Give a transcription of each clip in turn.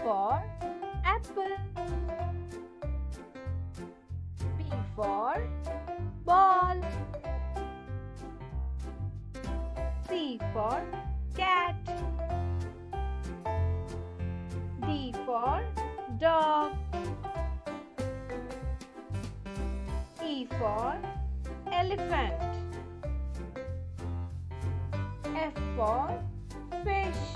for apple. B for ball. C for cat. D for dog. E for elephant. F for fish.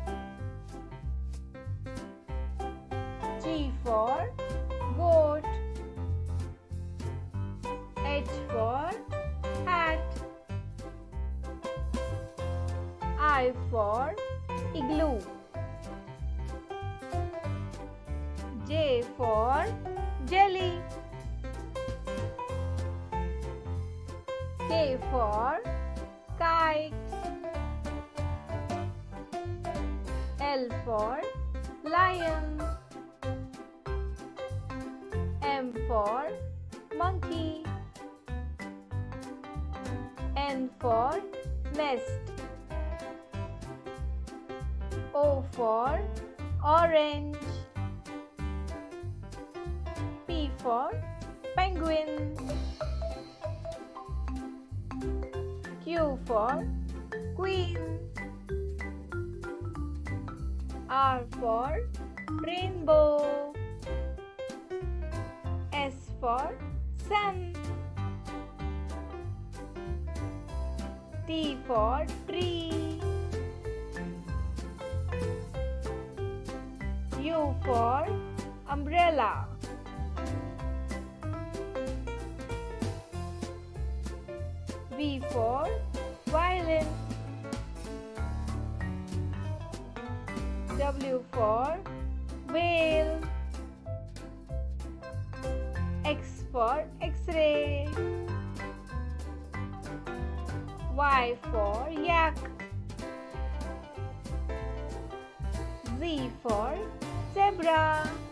G for goat. H for hat. I for igloo. J for jelly. K for kite. L for lion. M for monkey. N for nest. O for orange. P for penguin. Q for queen. R for rainbow. S for sun. T for tree. U for umbrella. V for violin. W for whale. X for X-ray. Y for yak. Z for zebra.